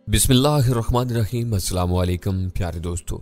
बिस्मिल्लाहिर्रहमानिर्रहीम। अस्सलाम वालेकुम प्यारे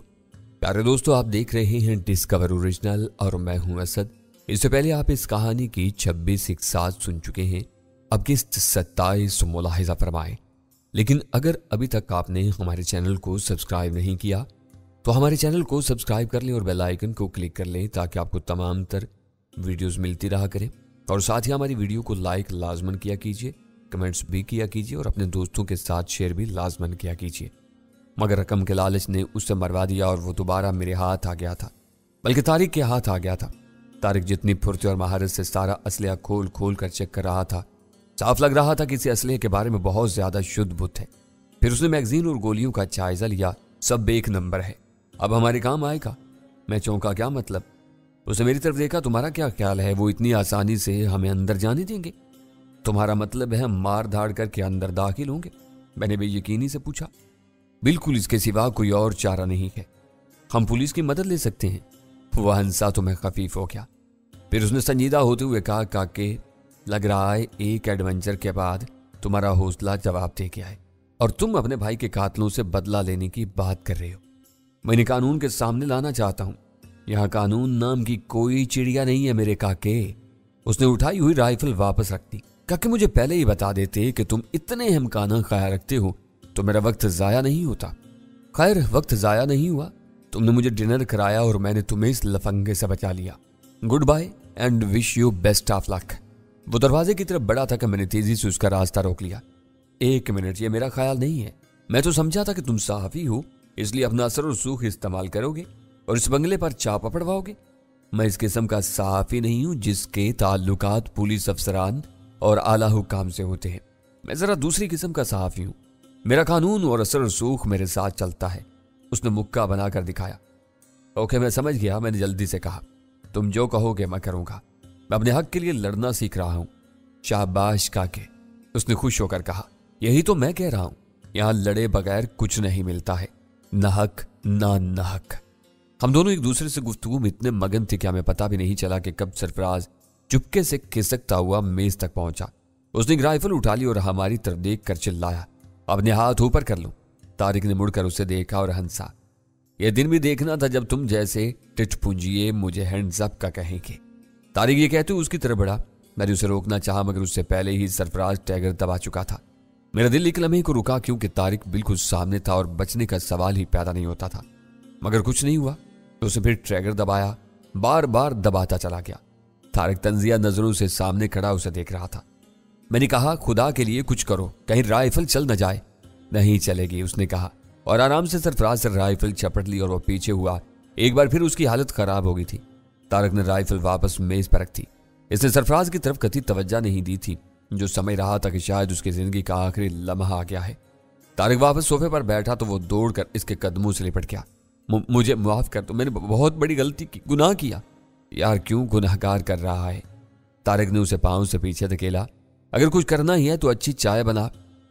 दोस्तों आप देख रहे हैं डिस्कवर ओरिजिनल और मैं हूं असद। इससे पहले आप इस कहानी की 26 इकसात सुन चुके हैं। अब किस्त 27 मुलाहिजा फरमाएं। लेकिन अगर अभी तक आपने हमारे चैनल को सब्सक्राइब नहीं किया तो हमारे चैनल को सब्सक्राइब कर लें और बेल आइकन को क्लिक कर लें ताकि आपको तमाम तर वीडियोस मिलती रहा करें। और साथ ही हमारी वीडियो को लाइक लाजमन किया कीजिए, कमेंट्स भी किया कीजिए और अपने दोस्तों के साथ शेयर भी लाजमन किया कीजिए। मगर रकम के लालच ने उससे मरवा दिया और वो दोबारा मेरे हाथ आ गया था, बल्कि तारिक के हाथ आ गया था। तारिक जितनी फुर्ती और महारत से सारा असलिया खोल खोल कर चेक कर रहा था, साफ लग रहा था कि इस असलिया के बारे में बहुत ज्यादा शुद्ध बुद्ध है। फिर उसने मैगजीन और गोलियों का जायजा लिया। सब एक नंबर है, अब हमारे काम आएगा। मैं चौंका, क्या मतलब? उसने मेरी तरफ देखा। तुम्हारा क्या ख्याल है वो इतनी आसानी से हमें अंदर जाने देंगे? तुम्हारा मतलब है मार धाड़ करके अंदर दाखिल होंगे? मैंने बेयकीनी से पूछा। बिल्कुल, इसके सिवा कोई और चारा नहीं है। हम पुलिस की मदद ले सकते हैं। वह हंसा तो मैं खफीफ हो गया। फिर उसने संजीदा होते हुए कहा, काके लग रहा है एक एडवेंचर के बाद तुम्हारा हौसला जवाब दे गया है और तुम अपने भाई के कातलों से बदला लेने की बात कर रहे हो। मैंने कानून के सामने लाना चाहता हूं। यहां कानून नाम की कोई चिड़िया नहीं है मेरे काके। उसने उठाई हुई राइफल वापस रख दी। काके, मुझे पहले ही बता देते कि तुम इतने हमकाना ख्याल रखते हो तो मेरा वक्त जाया नहीं होता। खैर, वक्त जाया नहीं हुआ। तुमने मुझे डिनर कराया और मैंने तुम्हें इस लफंगे से बचा लिया। Good bye and wish you best of luck. वो दरवाजे की तरफ बढ़ा था कि मैंने तेजी से उसका रास्ता रोक लिया। एक मिनट, ये मेरा ख्याल नहीं है। मैं तो समझा था कि तुम सहाफी हो, इसलिए अपना असर और सूख इस्तेमाल करोगे और इस बंगले पर चापा पड़वाओगे। मैं इस किस्म का सहाफी नहीं हूं जिसके ताल्लुकात पुलिस अफसरान और आला हुकाम से होते हैं। मैं जरा दूसरी किस्म का सहाफी हूं। मेरा कानून और असर सूख मेरे साथ चलता है। उसने मुक्का बनाकर दिखाया। ओके, मैं समझ गया, मैंने जल्दी से कहा। तुम जो कहोगे मैं करूंगा। मैं अपने हक के लिए लड़ना सीख रहा हूं। शाबाश काके, उसने खुश होकर कहा। यही तो मैं कह रहा हूं, यहां लड़े बगैर कुछ नहीं मिलता है, न हक ना नहक। हम दोनों एक दूसरे से गुफ्तगू में इतने मगन थे कि हमें पता भी नहीं चला कि कब सरफराज चुपके से खिसकता हुआ मेज तक पहुंचा। उसने एक राइफल उठा ली और हमारी तरफ देख कर चिल्लाया, अपने हाथ ऊपर कर लो। तारिक ने मुड़कर उसे देखा और हंसा। यह दिन भी देखना था जब तुम जैसे टिटपुंजिए मुझे हैंड्स अप का कहेंगे। तारिक ये कहते उसकी तरफ बढ़ा। मैंने उसे रोकना चाहा मगर उससे पहले ही सरफराज टैगर दबा चुका था। मेरा दिल एक लम्हे को रुका क्योंकि तारिक बिल्कुल सामने था और बचने का सवाल ही पैदा नहीं होता था। मगर कुछ नहीं हुआ तो उसे फिर ट्रैगर दबाया, बार बार दबाता चला गया। तारिक तंजिया नजरों से सामने खड़ा उसे देख रहा था। मैंने कहा, खुदा के लिए कुछ करो, कहीं राइफल चल न जाए। नहीं चलेगी, उसने कहा और आराम से सरफराज से राइफल चपट ली और वो पीछे हुआ। एक बार फिर उसकी हालत खराब हो गई थी। तारिक ने राइफल वापस मेज पर रख दी। इसने सरफराज की तरफ कति तवज्जो नहीं दी थी, जो समझ रहा था कि शायद उसकी जिंदगी का आखिरी लम्हा आ गया है। तारिक वापस सोफे पर बैठा तो वो दौड़कर इसके कदमों से लिपट गया। मुझे माफ कर दो, मैंने बहुत बड़ी गलती की, गुनाह किया। यार, क्यों गुनाहगार कर रहा है? तारिक ने उसे पांव से पीछे धकेला। अगर कुछ करना ही है तो अच्छी चाय बना,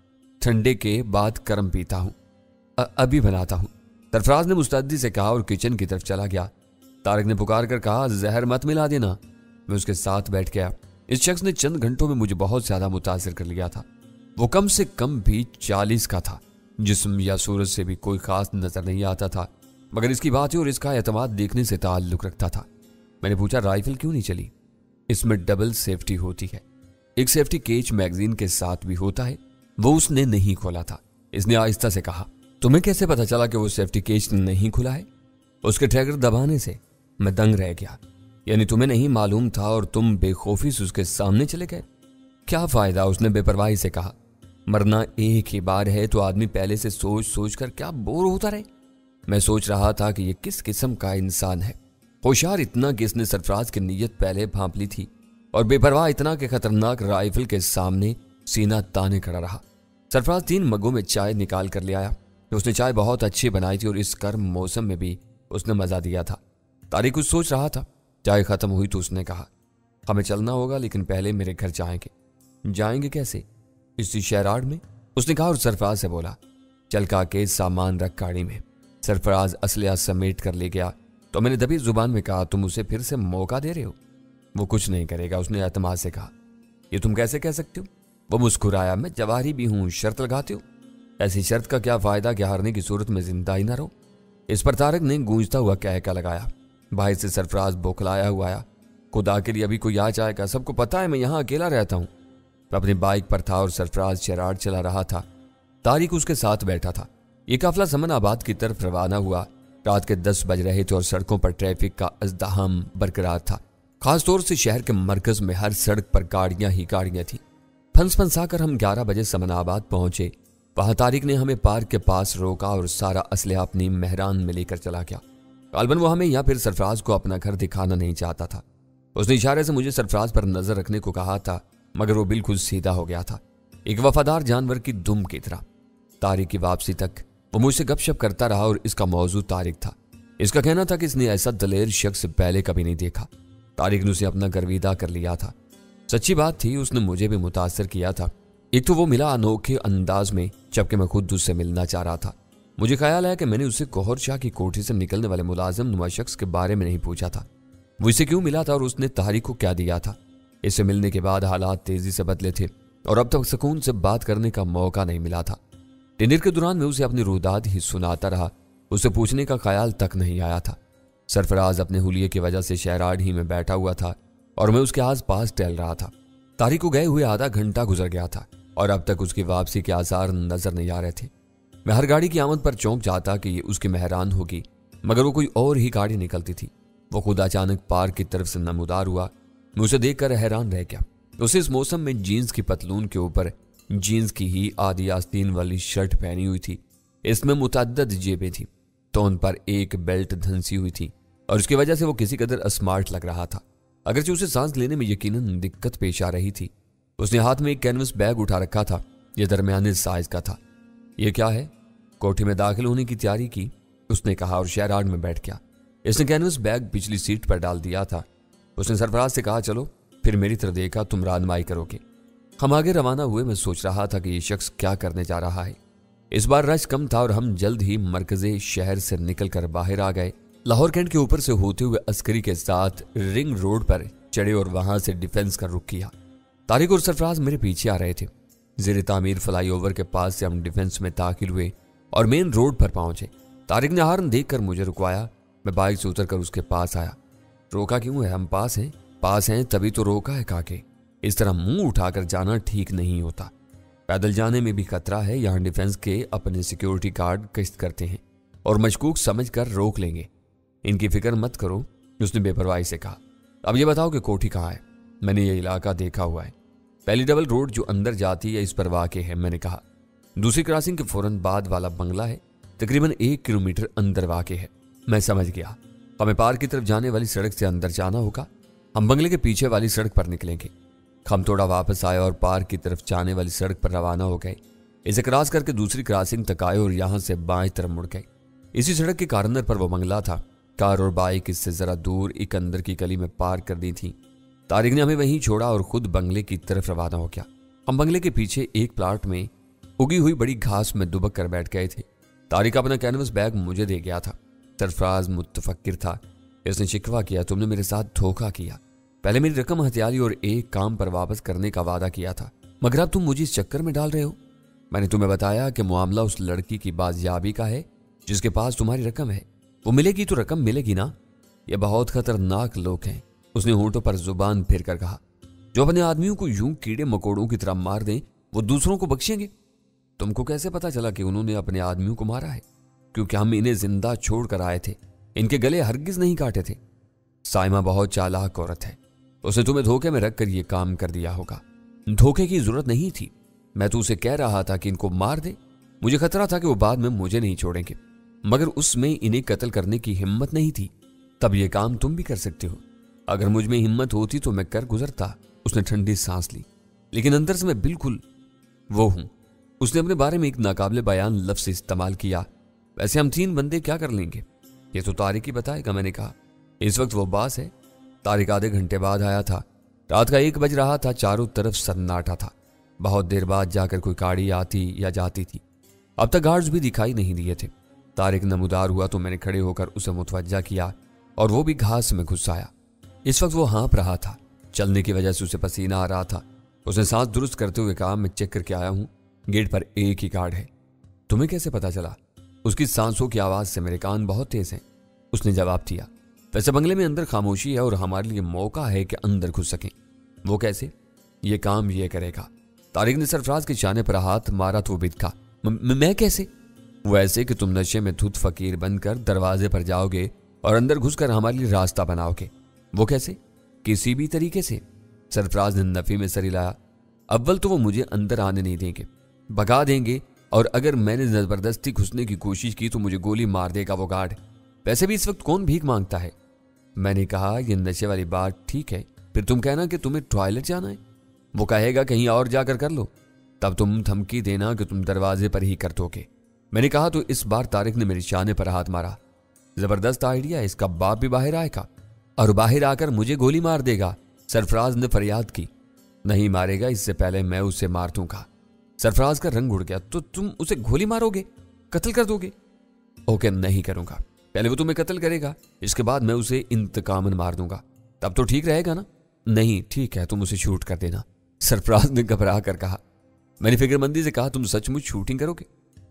ठंडे के बाद गर्म पीता हूं। अभी बनाता हूं, सरफराज ने मुस्तैदी से कहा और किचन की तरफ चला गया। तारिक ने पुकार कर कहा, जहर मत मिला देना। मैं उसके साथ बैठ गया। इस शख्स ने चंद घंटों में मुझे बहुत ज्यादा मुतासिर कर लिया था। वो कम से कम भी 40 का था। जिस्म या सूरत से भी कोई खास नजर नहीं आता था, मगर इसकी बातें और इसका एतमाद देखने से ताल्लुक रखता था। मैंने पूछा, राइफल क्यों नहीं चली? इसमें डबल सेफ्टी होती है। एक सेफ्टी केज मैगजीन के साथ भी होता है, वो उसने नहीं खोला था। इसने आहिस्ता से कहा, तुम्हें कैसे पता चला कि वो सेफ्टी केज नहीं खुला है? उसके ट्रैगर दबाने से मैं दंग रह गया। यानी तुम्हें नहीं मालूम था और तुम बेखौफी से उसके सामने चले गए? क्या फायदा, उसने बेपरवाही से कहा। मरना एक ही बार है तो आदमी पहले से सोच सोच कर क्या बोर होता रहे। मैं सोच रहा था कि यह किस किस्म का इंसान है। होशियार इतना कि इसने सरफराज की नीयत पहले भांप ली थी और बेपरवाह इतना कि खतरनाक राइफल के सामने सीना ताने खड़ा रहा। सरफराज 3 मग्गों में चाय निकाल कर ले आया। उसने चाय बहुत अच्छी बनाई थी और इस गर्म मौसम में भी उसने मजा दिया था। तारिक कुछ सोच रहा था। चाय खत्म हुई तो उसने कहा, हमें चलना होगा, लेकिन पहले मेरे घर जाएंगे। जाएंगे कैसे? इसी शहराड में, उसने कहा और सरफराज से बोला, चल काके सामान रख गाड़ी में। सरफराज असलिया समेट कर ले गया तो मैंने दबी जुबान में कहा, तुम उसे फिर से मौका दे रहे हो? वो कुछ नहीं करेगा, उसने एतमाद से कहा। ये तुम कैसे कह सकते हो? वो मुस्कुराया। मैं जवारी भी हूं, शर्त लगाते हो? ऐसी शर्त का क्या फायदा कि हारने की सूरत में जिंदा ही ना रहो। इस पर तारिक ने गूंजता हुआ कहका लगाया। बाहर से सरफराज बौखलाया हुआ आया। खुदा के लिए अभी कोई आ जाएगा, सबको पता है मैं यहाँ अकेला रहता हूँ। मैं अपनी बाइक पर था और सरफराज शरारत चला रहा था। तारिक उसके साथ बैठा था। ये काफिला समनाबाद की तरफ रवाना हुआ। रात के 10 बज रहे थे और सड़कों पर ट्रैफिक का अज़्दहाम बरकरार था। खासतौर से शहर के मरकज में हर सड़क पर गाड़ियां ही गाड़ियां थी। फंस फंसाकर हम 11 बजे समनाबाद पहुंचे। वहां तारिक ने हमें पार्क के पास रोका और सारा असलहा अपनी मेहरान में लेकर चला गया। गालबन वो हमें या फिर सरफराज को अपना घर दिखाना नहीं चाहता था। उसने इशारे से मुझे सरफराज पर नजर रखने को कहा था, मगर वो बिल्कुल सीधा हो गया था, एक वफादार जानवर की दुम की तरह। तारिक की वापसी तक वो मुझसे गपशप करता रहा और इसका मौजू तारिक था। इसका कहना था कि इसने ऐसा दलेर शख्स पहले कभी नहीं देखा। तारिक ने उसे अपना गर्विदा कर लिया था। सच्ची बात थी, उसने मुझे भी मुतासर किया था। एक तो वो मिला अनोखे अंदाज में, जबकि मैं खुद उससे मिलना चाह रहा था। मुझे ख्याल है कि मैंने उससे गौहर शाह की कोठी से निकलने वाले मुलाजिम नुमा शख्स के बारे में नहीं पूछा था, वो इसे क्यों मिला था और उसने तारिक को क्या दिया था। इससे मिलने के बाद हालात तेजी से बदले थे और अब तक सुकून से बात करने का मौका नहीं मिला था। डिनर के दौरान मैं उसे अपनी रुदाद ही सुनाता रहा, उसे पूछने का ख्याल तक नहीं आया था। सरफराज अपने हुलिये की वजह से शहराड ही में बैठा हुआ था और मैं उसके आस पास टहल रहा था। तारिक को गए हुए आधा घंटा गुजर गया था और अब तक उसकी वापसी के आसार नजर नहीं आ रहे थे। मैं हर गाड़ी की आमद पर चौंक जाता कि ये उसकी मेहरान होगी, मगर वो कोई और ही गाड़ी निकलती थी। वो खुद अचानक पार्क की तरफ से नमूदार हुआ। मैं उसे देखकर हैरान रह गया। उसे इस मौसम में जीन्स की पतलून के ऊपर जीन्स की ही आधी आस्तीन वाली शर्ट पहनी हुई थी। इसमें मुतअद्दद जेबें थी, तो उन पर एक बेल्ट धंसी हुई थी और उसकी वजह से वो किसी कदर स्मार्ट लग रहा था। अगरचे उसे सांस लेने में यकीनन दिक्कत पेश आ रही थी। उसने हाथ में एक कैनवस बैग उठा रखा था। यह दरमियाने साइज का था। यह क्या है? कोठी में दाखिल होने की तैयारी की, उसने कहा और शहराड में बैठ गया। इसने कैनवस बैग पिछली सीट पर डाल दिया था। उसने सरफराज से कहा, चलो। फिर मेरी तरफ देखा, तुम रहनुमाई करोगे। हम आगे रवाना हुए। मैं सोच रहा था कि यह शख्स क्या करने जा रहा है। इस बार रश कम था और हम जल्द ही मरकजे शहर से निकलकर बाहर आ गए। लाहौर कैंट के ऊपर से होते हुए अस्करी के साथ रिंग रोड पर चढ़े और वहां से डिफेंस का रुख किया। तारिक और सरफराज मेरे पीछे आ रहे थे। ज़ेर तामीर फ्लाईओवर के पास से हम डिफेंस में दाखिल हुए और मेन रोड पर पहुंचे। तारिक ने हार्न देखकर मुझे रुकवाया। मैं बाइक से उतरकर उसके पास आया। रोका क्यों है? हम पास हैं तभी तो रोका है काके। इस तरह मुंह उठाकर जाना ठीक नहीं होता। पैदल जाने में भी खतरा है। यहाँ डिफेंस के अपने सिक्योरिटी गार्ड गश्त करते हैं और मशकूक समझकर रोक लेंगे। इनकी फिक्र मत करो, उसने बेपरवाही से कहा। अब ये बताओ कि कोठी कहाँ है? मैंने ये इलाका देखा हुआ है। पहली डबल रोड जो अंदर जाती है इस पर वाक़ है, मैंने कहा। दूसरी क्रॉसिंग के फौरन बाद वाला बंगला है, तकरीबन 1 किलोमीटर अंदर वाक़ है। मैं समझ गया। हमें पार्क की तरफ जाने वाली सड़क से अंदर जाना होगा। हम बंगले के पीछे वाली सड़क पर निकलेंगे। हम थोड़ा वापस आए और पार्क की तरफ जाने वाली सड़क पर रवाना हो गए। इसे क्रॉस करके दूसरी क्रॉसिंग तक आए और यहाँ से बाएं तरफ मुड़ गए। इसी सड़क के कॉर्नर पर वो बंगला था। कार और बाइक इससे जरा दूर एक अंदर की गली में पार्क कर दी थी। तारिक ने हमें वहीं छोड़ा और खुद बंगले की तरफ रवाना हो गया। हम बंगले के पीछे एक प्लाट में उगी हुई बड़ी घास में दुबक कर बैठ गए थे। तारिक अपना कैनवस बैग मुझे दे गया था। सरफराज मुतफक्किर था। इसने शिकवा किया, तुमने मेरे साथ धोखा किया। पहले मेरी रकम हथियारी और एक काम पर वापस करने का वादा किया था, मगर अब तुम मुझे इस चक्कर में डाल रहे हो। मैंने तुम्हें बताया कि मामला उस लड़की की बाजियाबी का है जिसके पास तुम्हारी रकम है। वो मिलेगी तो रकम मिलेगी ना। ये बहुत खतरनाक लोग हैं, उसने होंठों पर जुबान फेर कर कहा। जो अपने आदमियों को यूं कीड़े मकोड़ों की तरह मार दें, वो दूसरों को बख्शेंगे। तुमको कैसे पता चला कि उन्होंने अपने आदमियों को मारा है? क्योंकि हम इन्हें जिंदा छोड़ कर आए थे। इनके गले हरगिज नहीं काटे थे। साइमा बहुत चालाक औरत है। उसने तुम्हें धोखे में रखकर यह काम कर दिया होगा। धोखे की जरूरत नहीं थी। मैं तो उसे कह रहा था कि इनको मार दे। मुझे खतरा था कि वो बाद में मुझे नहीं छोड़ेंगे, मगर उसमें इन्हें कत्ल करने की हिम्मत नहीं थी। तब ये काम तुम भी कर सकते हो। अगर मुझ में हिम्मत होती तो मैं कर गुजरता। उसने ठंडी सांस ली, लेकिन अंदर से मैं बिल्कुल वो हूं। उसने अपने बारे में एक नाकाबिले बयान लफ्ज इस्तेमाल किया। वैसे हम 3 बंदे क्या कर लेंगे, ये तो तारिक ही बताएगा। मैंने कहा, इस वक्त वो बास है। तारिक आधे घंटे बाद आया था। रात का 1 बज रहा था। चारों तरफ सन्नाटा था। बहुत देर बाद जाकर कोई गाड़ी आती या जाती थी। अब तक गार्ड्स भी दिखाई नहीं दिए थे। तारिक नमूदार हुआ तो मैंने खड़े होकर उसे मुतवज्जा किया और वो भी घास में घुस आया। इस वक्त वो हाँप रहा था। चलने की वजह से उसे पसीना आ रहा था। उसने सांस दुरुस्त करते हुए कहा, मैं चेक करके आया हूं, गेट पर एक ही गार्ड है। तुम्हें कैसे पता चला? उसकी सांसों की आवाज से मेरे कान बहुत तेज हैं। उसने जवाब दिया, वैसे बंगले में अंदर खामोशी है और हमारे लिए मौका है कि अंदर घुस सकें। वो कैसे? ये काम ये करेगा। तारिक ने सरफराज के शाने पर हाथ मारा तो वो बिदका, मैं कैसे? वो ऐसे कि तुम नशे में धुत फकीर बनकर दरवाजे पर जाओगे और अंदर घुसकर हमारे लिए रास्ता बनाओगे। वो कैसे? किसी भी तरीके से। सरफराज ने नफी में सर हिलाया। अव्वल तो वो मुझे अंदर आने नहीं देंगे, भगा देंगे, और अगर मैंने जबरदस्ती घुसने की कोशिश की तो मुझे गोली मार देगा वो गार्ड। वैसे भी इस वक्त कौन भीख मांगता है? मैंने कहा, ये नशे वाली बात ठीक है, फिर तुम कहना कि तुम्हें टॉयलेट जाना है। वो कहेगा कहीं और जाकर कर लो, तब तुम धमकी देना कि तुम दरवाजे पर ही कर दोगे। मैंने कहा तो इस बार तारिक ने मेरे शाने पर हाथ मारा। जबरदस्त आइडिया, इसका बाप भी बाहर आएगा और बाहर आकर मुझे गोली मार देगा। सरफराज ने फरियाद की। नहीं मारेगा, इससे पहले मैं उसे मार दूंगा। सरफराज का रंग उड़ गया। तो तुम उसे गोली मारोगे, कत्ल कर दोगे? ओके, नहीं करूंगा, पहले वो तुम्हें कत्ल करेगा, इसके बाद मैं उसे इंतकामन मार दूंगा। तब तो ठीक रहेगा ना? नहीं ठीक है, तुम उसे शूट कर देना, सरफराज ने घबरा कर कहा। मैंने फिक्रमंदी से कहा, तुम सचमुच शूटिंग करोगे?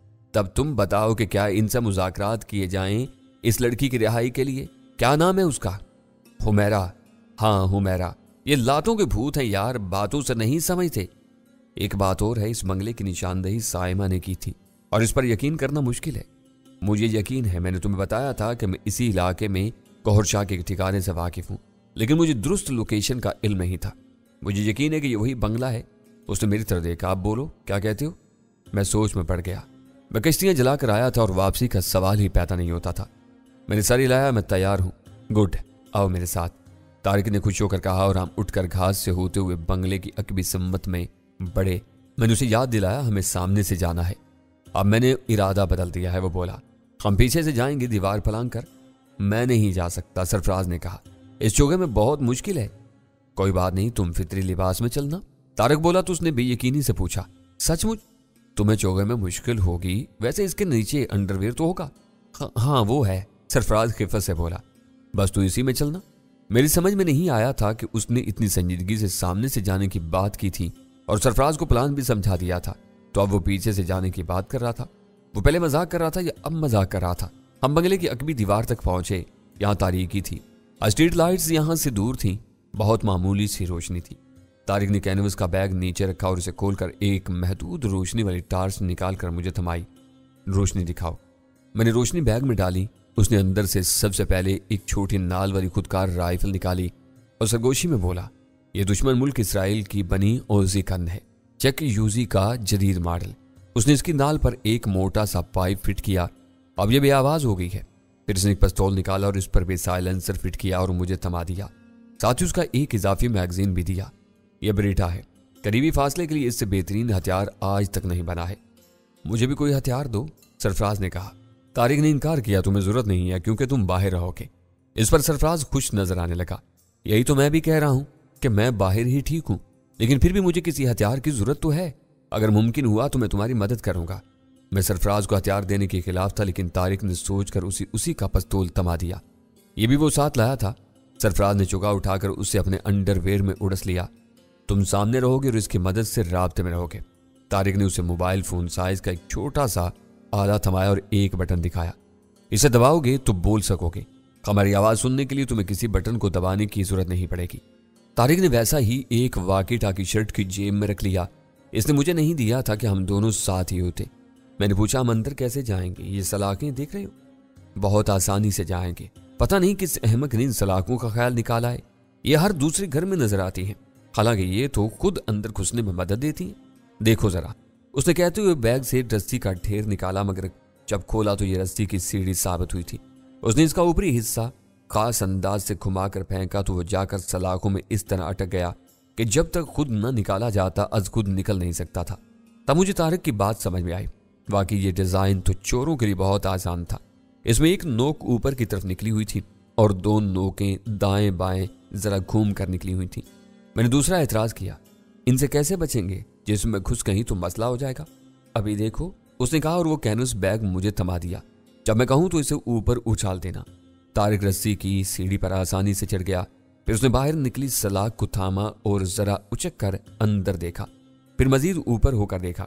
तब तुम बताओ कि क्या इनसे मुज़ाकरात किए जाएं इस लड़की की रिहाई के लिए? क्या नाम है उसका? हुमैरा। हाँ हुमैरा। ये लातों के भूत हैं यार, बातों से नहीं समझते। एक बात और है, इस बंगले की निशानदेही साइमा ने की थी और इस पर यकीन करना मुश्किल है। मुझे यकीन है, मैंने तुम्हें बताया था कि मैं इसी इलाके में कहर शाह के ठिकाने से वाकिफ हूं, लेकिन मुझे दुरुस्त लोकेशन का इल्म नहीं था। मुझे यकीन है कि ये वही बंगला है। उसने मेरी तरफ देखा। आप बोलो, क्या कहते हो? मैं सोच में पड़ गया। मैं कश्तियां जलाकर आया था और वापसी का सवाल ही पैदा नहीं होता था। मैंने सर हिलाया, मैं तैयार हूं। गुड, आओ मेरे साथ, तारिक ने खुश होकर कहा और हम उठकर घास से होते हुए बंगले की अकबी सम्मत में बढ़े। मैंने उसे याद दिलाया, हमें सामने से जाना है। अब मैंने इरादा बदल दिया है, वो बोला। हम पीछे से जाएंगे, दीवार फलांग कर। मैं नहीं जा सकता, सरफराज ने कहा, इस चौगे में बहुत मुश्किल है। कोई बात नहीं, तुम फित्री लिबास में चलना, तारिक बोला। तो उसने बेयकीनी से पूछा, सचमुच? तुम्हें चौगे में मुश्किल होगी, वैसे इसके नीचे अंडरवेयर तो होगा। हाँ वो है, सरफराज खिफत से बोला। बस तू इसी में चलना। मेरी समझ में नहीं आया था कि उसने इतनी संजीदगी से सामने से जाने की बात की थी और सरफराज को प्लान भी समझा दिया था, तो अब वो पीछे से जाने की बात कर रहा था। वो पहले मजाक कर रहा था या अब मजाक कर रहा था? हम बंगले की अकबी दीवार तक पहुंचे। यहाँ तारीकी थी, स्ट्रीट लाइट्स यहाँ से दूर थीं, बहुत मामूली सी रोशनी थी। तारिक ने कैनवस का बैग नीचे रखा और उसे खोलकर एक महदूद रोशनी वाली टार्च निकालकर मुझे थमाई। रोशनी दिखाओ। मैंने रोशनी बैग में डाली। उसने अंदर से सबसे पहले एक छोटी नाल वाली खुदकार राइफल निकाली और सरगोशी में बोला, यह दुश्मन मुल्क इसराइल की बनी ओजी गन है, चेक यूजी का जदीद मॉडल। उसने इसकी नाल पर एक मोटा सा पाइप फिट किया। अब यह बेआवाज हो गई है। फिर उसने एक पिस्तौल निकाला और इस पर भी साइलेंसर फिट किया और मुझे थमा दिया। साथ ही उसका एक इजाफी मैगजीन भी दिया। यह ब्रेटा है, करीबी फासले के लिए इससे बेहतरीन हथियार आज तक नहीं बना है। मुझे भी कोई हथियार दो, सरफराज ने कहा। तारिक ने इनकार किया, तुम्हें जरूरत नहीं है क्योंकि तुम बाहर रहोगे। इस पर सरफराज खुश नजर आने लगा। यही तो मैं भी कह रहा हूं कि मैं बाहर ही ठीक हूं, लेकिन फिर भी मुझे किसी हथियार की जरूरत तो है। अगर मुमकिन हुआ तो मैं तुम्हारी मदद करूंगा। मैं सरफराज को हथियार देने के खिलाफ था, लेकिन तारिक ने सोचकर उसी का पिस्तौल थमा दिया। ये भी वो साथ लाया था। सरफराज ने चुका उठाकर उसे अपने अंडरवेयर में उड़स लिया। तुम सामने रहोगे और इसकी मदद से राब्ते में रहोगे। तारिक ने उसे मोबाइल फोन साइज का एक छोटा सा आला थमाया और एक बटन दिखाया। इसे दबाओगे तो बोल सकोगे। हमारी आवाज सुनने के लिए तुम्हें किसी बटन को दबाने की जरूरत नहीं पड़ेगी। तारिक ने वैसा ही एक वाकी टाकी शर्ट की जेब में रख लिया। इसने मुझे नहीं दिया था कि हम दोनों साथ ही होते। मैंने पूछा, हम अंदर कैसे जाएंगे? ये सलाखें देख रहे हो? बहुत आसानी से जाएंगे। पता नहीं किस अहमक ने इन सलाखों का ख्याल निकाला है। ये हर दूसरे घर में नजर आती हैं, हालांकि ये तो खुद अंदर घुसने में मदद देती हैं। देखो जरा, उसने कहते हुए बैग से रस्सी का ढेर निकाला, मगर जब खोला तो ये रस्सी की सीढ़ी साबित हुई थी। उसने इसका ऊपरी हिस्सा खास अंदाज से घुमाकर फेंका तो वो जाकर सलाखों में इस तरह अटक गया कि जब तक खुद न निकाला जाता अज खुद निकल नहीं सकता था। तब मुझे तारिक की बात समझ में आई। वाकई ये डिजाइन तो चोरों के लिए बहुत आसान था। इसमें एक नोक ऊपर की तरफ निकली हुई थी और दो नोकें दाएं बाएं जरा घूम कर निकली हुई थी। मैंने दूसरा एतराज किया, इनसे कैसे बचेंगे? जिसमें घुस कहीं तो मसला हो जाएगा। अभी देखो, उसने कहा और वो कैनवस बैग मुझे थमा दिया। जब मैं कहूं तो इसे ऊपर उछाल देना। तारिक रस्सी की सीढ़ी पर आसानी से चढ़ गया। फिर उसने बाहर निकली सलाख को थामा और जरा उचक कर अंदर देखा। फिर मजीद ऊपर होकर देखा।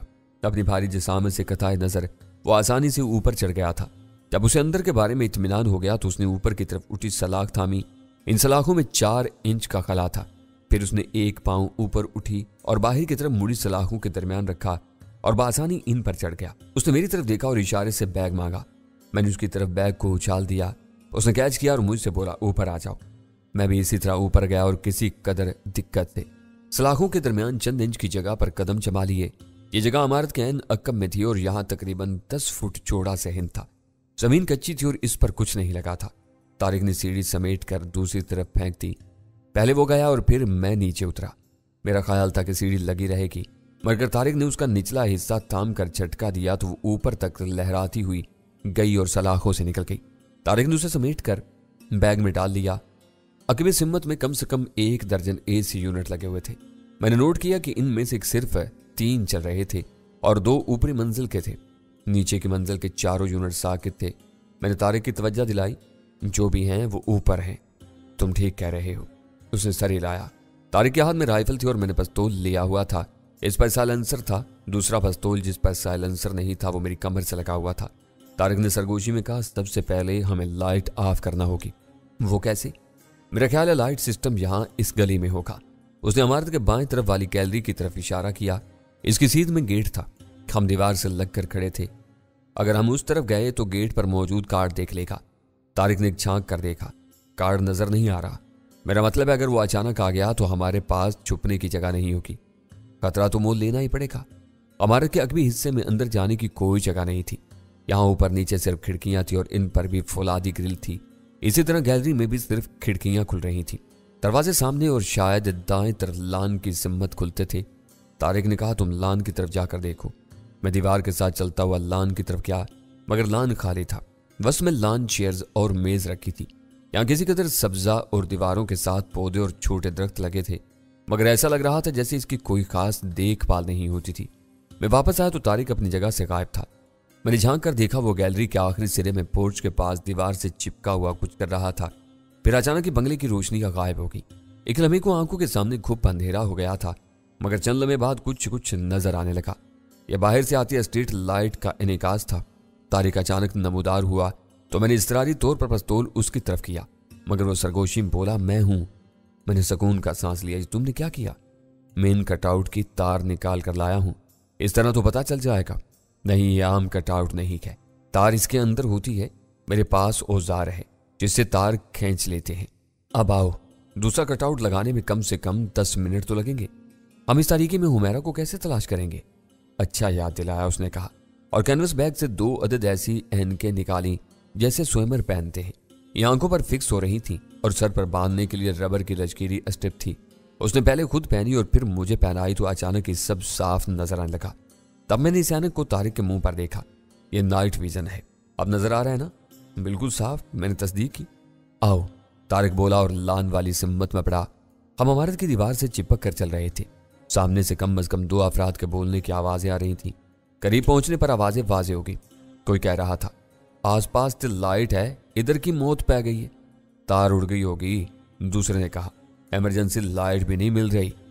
अपनी भारी जिस्म से कताए नजर वो आसानी से ऊपर चढ़ गया था। जब उसे अंदर के बारे में इत्मीनान हो गया तो उसने ऊपर की तरफ उठी सलाख थामी। इन सलाखों में 4 इंच का खला था। फिर उसने एक पांव ऊपर उठी और बाहर की तरफ मुड़ी सलाखों के दरमियान रखा और बासानी इन पर चढ़ गया। उसने मेरी तरफ देखा और इशारे से बैग मांगा। मैंने उसकी तरफ बैग को उछाल दिया। उसने कैच किया और मुझसे बोला, ऊपर आ जाओ। मैं भी इसी तरह ऊपर गया और किसी कदर दिक्कत से सलाखों के दरमियान चंद इंच की जगह पर कदम जमा लिए। ये जगह इमारत के ऐन अक्कब में थी और यहाँ तकरीबन 10 फुट चौड़ा सहन था। जमीन कच्ची थी और इस पर कुछ नहीं लगा था। तारिक ने सीढ़ी समेट कर दूसरी तरफ फेंक दी। पहले वो गया और फिर मैं नीचे उतरा। मेरा ख्याल था कि सीढ़ी लगी रहेगी, मगर तारिक ने उसका निचला हिस्सा थाम कर झटका दिया तो वो ऊपर तक लहराती हुई गई और सलाखों से निकल गई। तारिक ने उसे समेट कर बैग में डाल लिया। अकबे सिम्मत में कम से कम 1 दर्जन AC यूनिट लगे हुए थे। मैंने नोट किया कि इनमें से सिर्फ 3 चल रहे थे और 2 ऊपरी मंजिल के थे। नीचे की मंजिल के चारों यूनिट साकित थे। मैंने तारिक की तवज्जो दिलाई, जो भी हैं वो ऊपर हैं, तुम ठीक कह रहे हो। उसने सर हिलाया। तारिक के हाथ में राइफल थी और मैंने पिस्तौल लिया हुआ था। इस पर साइलेंसर था। दूसरा पिस्तौल जिस पर साइलेंसर नहीं था वो मेरी कमर से लगा हुआ था। तारिक ने सरगोशी में कहा, सबसे पहले हमें लाइट ऑफ करना होगी। वो कैसे? मेरा ख्याल है लाइट सिस्टम यहाँ इस गली में होगा। उसने इमारत के बाएं तरफ वाली गैलरी की तरफ इशारा किया। इसकी सीध में गेट था। हम दीवार से लग कर खड़े थे। अगर हम उस तरफ गए तो गेट पर मौजूद कार्ड देख लेगा। तारिक ने झांक कर देखा। कार्ड नजर नहीं आ रहा। मेरा मतलब है अगर वो अचानक आ गया तो हमारे पास छुपने की जगह नहीं होगी। खतरा तो मोल लेना ही पड़ेगा। इमारत के अगबी हिस्से में अंदर जाने की कोई जगह नहीं थी। यहाँ ऊपर नीचे सिर्फ खिड़कियां थी और इन पर भी फौलादी ग्रिल थी। इसी तरह गैलरी में भी सिर्फ खिड़कियां खुल रही थी। दरवाजे सामने और शायद दाएं तरफ लान की सिम्मत खुलते थे। तारिक ने कहा, तुम लान की तरफ जाकर देखो। मैं दीवार के साथ चलता हुआ लान की तरफ गया, मगर लान खाली था। बस में लान चेयर्स और मेज रखी थी। यहाँ किसी कदर सब्जा और दीवारों के साथ पौधे और छोटे दरख्त लगे थे, मगर ऐसा लग रहा था जैसे इसकी कोई खास देखभाल नहीं होती थी। मैं वापस आया तो तारिक अपनी जगह से गायब था। मैंने झांक कर देखा, वो गैलरी के आखिरी सिरे में पोर्च के पास दीवार से चिपका हुआ कुछ कर रहा था। फिर अचानक ही बंगले की रोशनी का गायब हो गई। एक लम्हे को आंखों के सामने खूब अंधेरा हो गया था, मगर चंद लम्हे बाद कुछ नजर आने लगा। यह बाहर से आती स्ट्रीट लाइट का इनेकास था। तारिक अचानक नमूदार हुआ तो मैंने इस्तरारी तौर पर पिस्तौल उसकी तरफ किया, मगर वो सरगोशी में बोला, मैं हूं। मैंने सुकून का सांस लिया। तुमने क्या किया? मेन कटआउट की तार निकाल कर लाया हूं। इस तरह तो पता चल जाएगा। नहीं, ये आम कटआउट नहीं है। तार इसके अंदर होती है। मेरे पास औजार है जिससे तार खींच लेते हैं। अब आओ, दूसरा कटआउट लगाने में कम से कम 10 मिनट तो लगेंगे। हम इस तारीकी में हुमैरा को कैसे तलाश करेंगे? अच्छा याद दिलाया, उसने कहा, और कैनवस बैग से 2 अदद ऐसी ऐनकें निकाली जैसे स्विमर पहनते हैं। ये आंखों पर फिक्स हो रही थी और सर पर बांधने के लिए रबर की लचकीरी स्ट्रिप थी। उसने पहले खुद पहनी और फिर मुझे पहनाई तो अचानक ही सब साफ नजर आने लगा। तब मैंने इस ऐनक को तारिक के मुंह पर देखा। ये नाइट विजन है। अब नजर आ रहा है ना? बिल्कुल साफ। मैंने तस्दीक की। आओ, तारिक बोला और लान वाली सिम्मत में पड़ा। हम इमारत की दीवार से चिपक कर चल रहे थे। सामने से कम अज कम 2 अफराद के बोलने की आवाजें आ रही थी। करीब पहुंचने पर आवाजें वाजे हो गई। कोई कह रहा था, आसपास तो लाइट है, इधर की मौत पै गई है, तार उड़ गई होगी। दूसरे ने कहा, इमरजेंसी लाइट भी नहीं मिल रही।